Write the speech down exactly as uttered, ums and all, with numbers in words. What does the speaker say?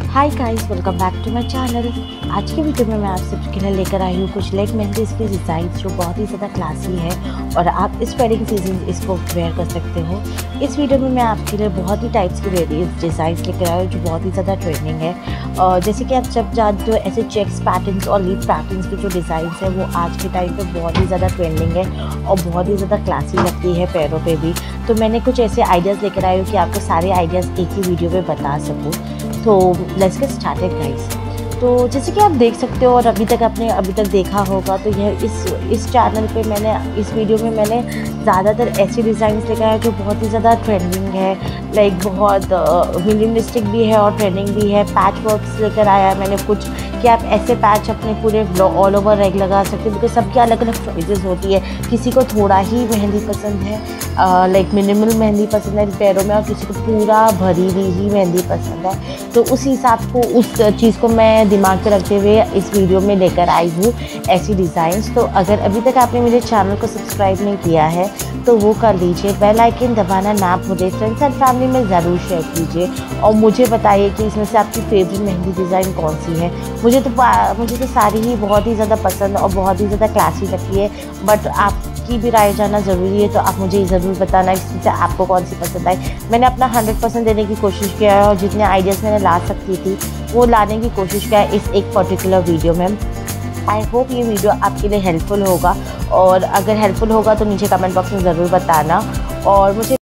Hi guys, welcome back to my channel. आज की video में मैं आप सबके लिए लेकर आई हूँ कुछ लेग मेहंदीज की डिज़ाइन जो बहुत ही ज़्यादा क्लासी है और आप इस वेडिंग सीजन इसको वेयर कर सकते हो। इस वीडियो में मैं आपके लिए बहुत ही टाइप्स की वेरियस डिज़ाइंस लेकर आई हूँ जो बहुत ही ज़्यादा ट्रेंडिंग है। और जैसे कि आप जब जानते हो, ऐसे चेक्स पैटर्न्स और लीफ पैटर्न्स की जो डिज़ाइंस है वो आज के टाइम पर बहुत ही ज़्यादा ट्रेंडिंग है और बहुत ही ज़्यादा क्लासी लगती है पैरों पर भी। तो मैंने कुछ ऐसे आइडियाज़ लेकर आई हूँ कि आपको सारे आइडियाज़ एक ही वीडियो में बता सकूँ। तो लेट्स गेट स्टार्टेड गाइस। तो जैसे कि आप देख सकते हो और अभी तक आपने अभी तक देखा होगा, तो यह इस इस चैनल पे मैंने इस वीडियो में मैंने ज़्यादातर ऐसी डिज़ाइंस लेकर आया जो बहुत ही ज़्यादा ट्रेंडिंग है, लाइक बहुत मिनिमलिस्टिक भी है और ट्रेंडिंग भी है। पैच वर्क्स लेकर आया मैंने कुछ कि आप ऐसे पैच अपने पूरे ऑल ओवर रेग लगा सकते हो, बिकॉज सबकी अलग अलग चॉइसेस होती है। किसी को थोड़ा ही मेहंदी पसंद है, लाइक मिनिमल मेहंदी पसंद है पैरों में, और किसी को पूरा भरी हुई ही मेहंदी पसंद है। तो उस हिसाब को उस चीज़ को मैं दिमाग में रखते हुए इस वीडियो में लेकर आई हूँ ऐसी डिज़ाइंस। तो अगर अभी तक आपने मेरे चैनल को सब्सक्राइब नहीं किया है तो वो कर लीजिए, बेल आइकन दबाना ना भूलिए, फ्रेंड्स एंड फैमिली में ज़रूर शेयर कीजिए और मुझे बताइए कि इसमें से आपकी फेवरेट मेहंदी डिज़ाइन कौन सी है। मुझे तो मुझे तो सारी ही बहुत ही ज़्यादा पसंद और बहुत ही ज़्यादा क्लासी लगती है, बट आपकी भी राय जानना ज़रूरी है। तो आप मुझे ज़रूर बताना इसमें से आपको कौन सी पसंद आई। मैंने अपना हंड्रेड परसेंट देने की कोशिश किया है और जितने आइडियाज़ मैंने ला सकती थी वो लाने की कोशिश किया है इस एक पर्टिकुलर वीडियो में। आई होप ये वीडियो आपके लिए हेल्पफुल होगा, और अगर हेल्पफुल होगा तो नीचे कमेंट बॉक्स में ज़रूर बताना। और मुझे